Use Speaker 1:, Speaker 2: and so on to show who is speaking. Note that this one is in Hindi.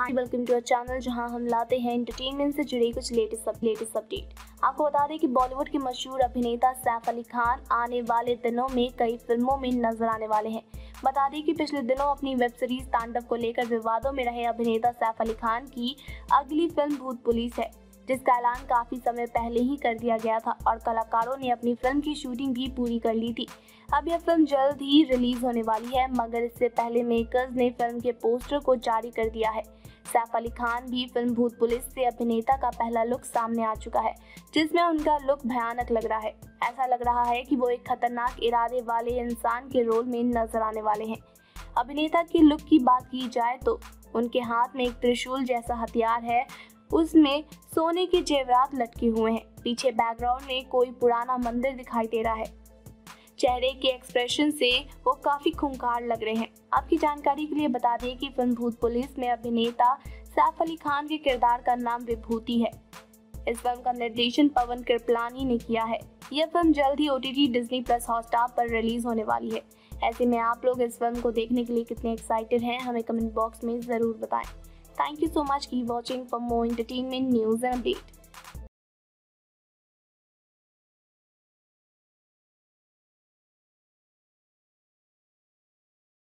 Speaker 1: Hi welcome to our channel जहां हम लाते हैं एंटरटेनमेंट से जुड़े कुछ लेटेस्ट अपडेट। आपको बता दें कि बॉलीवुड के मशहूर अभिनेता सैफ अली खान आने वाले दिनों में कई फिल्मों में नजर आने वाले हैं। बता दें कि पिछले दिनों अपनी वेब सीरीज तांडव को लेकर विवादों में रहे अभिनेता सैफ अली खान की अगली फिल्म भूत पुलिस है, जिसका ऐलान काफी समय पहले ही कर दिया गया था और कलाकारों ने अपनी फिल्म की शूटिंग भी पूरी कर ली थी। अब यह फिल्म जल्द ही रिलीज होने वाली है, मगर इससे पहले मेकर्स ने फिल्म के पोस्टर को जारी कर दिया है। सैफ अली खान भी फिल्म भूत पुलिस से अभिनेता का पहला लुक सामने आ चुका है, जिसमें उनका लुक भयानक लग रहा है। ऐसा लग रहा है कि वो एक खतरनाक इरादे वाले इंसान के रोल में नजर आने वाले हैं। अभिनेता के लुक की बात की जाए तो उनके हाथ में एक त्रिशूल जैसा हथियार है, उसमें सोने के जेवरात लटके हुए हैं। पीछे बैकग्राउंड में कोई पुराना मंदिर दिखाई दे रहा है। चेहरे के एक्सप्रेशन से वो काफी खूंखार लग रहे हैं। आपकी जानकारी के लिए बता दें कि फिल्म भूत पुलिस में अभिनेता सैफ अली खान के किरदार का नाम विभूति है। इस फिल्म का निर्देशन पवन कृपलानी ने किया है। यह फिल्म जल्द ही OTT डिज्नी प्लस हॉटस्टार पर रिलीज होने वाली है। ऐसे में आप लोग इस फिल्म को देखने के लिए कितने एक्साइटेड हैं, हमें कमेंट बॉक्स में जरूर बताएं। Thank you so much. Keep watching for more entertainment news and updates.